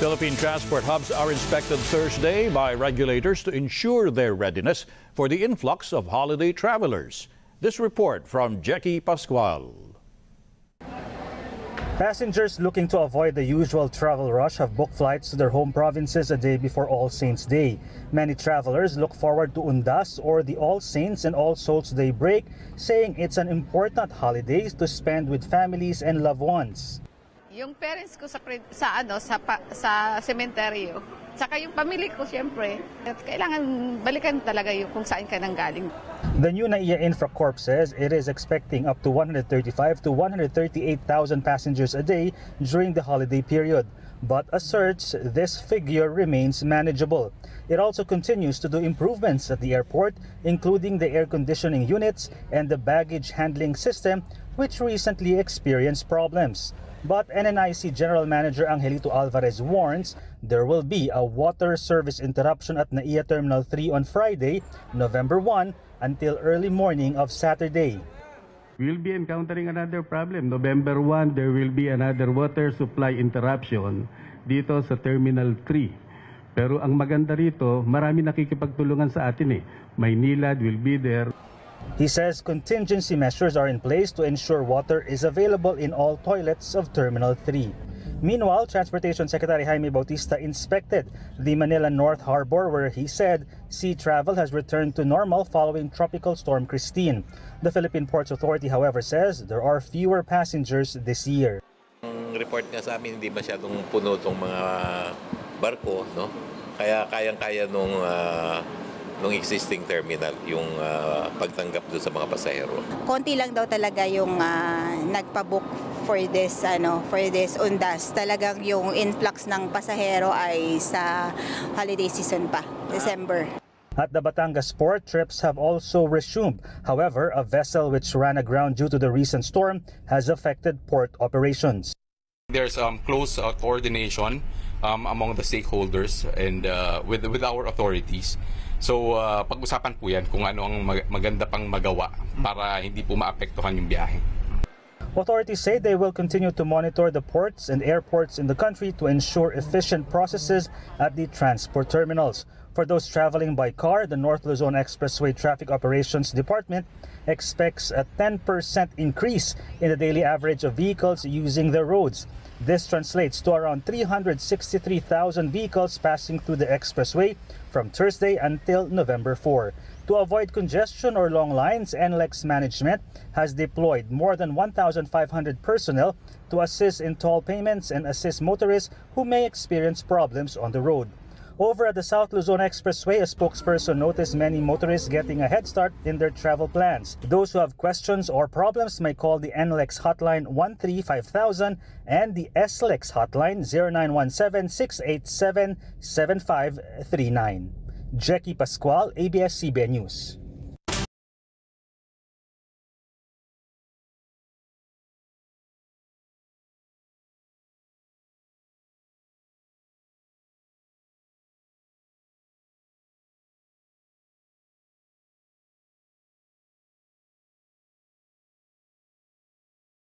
Philippine transport hubs are inspected Thursday by regulators to ensure their readiness for the influx of holiday travelers. This report from Jackie Pascual. Passengers looking to avoid the usual travel rush have booked flights to their home provinces a day before All Saints' Day. Many travelers look forward to Undas or the All Saints and All Souls' Day break, saying it's an important holiday to spend with families and loved ones. Yung parents ko sa sementeryo, saka yung pamilya ko siyempre, kailangan balikan talaga yung kung saan ka nanggaling. The new NAIA Infracorp says it is expecting up to 135 to 138,000 passengers a day during the holiday period, but asserts this figure remains manageable. It also continues to do improvements at the airport, including the air conditioning units and the baggage handling system, which recently experienced problems. But NNIC General Manager Angelito Alvarez warns there will be a water service interruption at NAIA Terminal 3 on Friday, November 1, until early morning of Saturday. We'll be encountering another problem. November 1, there will be another water supply interruption dito sa Terminal 3. Pero ang maganda rito, marami nakikipagtulungan sa atin eh. Maynilad will be there. He says contingency measures are in place to ensure water is available in all toilets of Terminal 3. Meanwhile, Transportation Secretary Jaime Bautista inspected the Manila North Harbor, where he said sea travel has returned to normal following Tropical Storm Christine. The Philippine Ports Authority, however, says there are fewer passengers this year. Ang report niya sa amin, hindi masyadong puno itong mga barko, no? Kaya kayang-kaya nung existing terminal yung pagtanggap doon sa mga pasahero. Konti lang daw talaga yung nagpa-book for this Undas. Talagang yung influx ng pasahero ay sa holiday season pa, December. At the Batangas port, trips have also resumed. However, a vessel which ran aground due to the recent storm has affected port operations. There's close coordination among the stakeholders and with our authorities. So pag-usapan po yan kung ano ang maganda pang magawa para hindi po maapektuhan yung biyahe. Authorities say they will continue to monitor the ports and airports in the country to ensure efficient processes at the transport terminals. For those traveling by car, the North Luzon Expressway Traffic Operations Department expects a 10% increase in the daily average of vehicles using the roads. This translates to around 363,000 vehicles passing through the expressway from Thursday until November 4. To avoid congestion or long lines, NLEX management has deployed more than 1,500 personnel to assist in toll payments and assist motorists who may experience problems on the road. Over at the South Luzon Expressway, a spokesperson noticed many motorists getting a head start in their travel plans. Those who have questions or problems may call the NLEX hotline 135,000 and the SLEX hotline 0917-687-7539. Jackie Pascual, ABS-CBN News.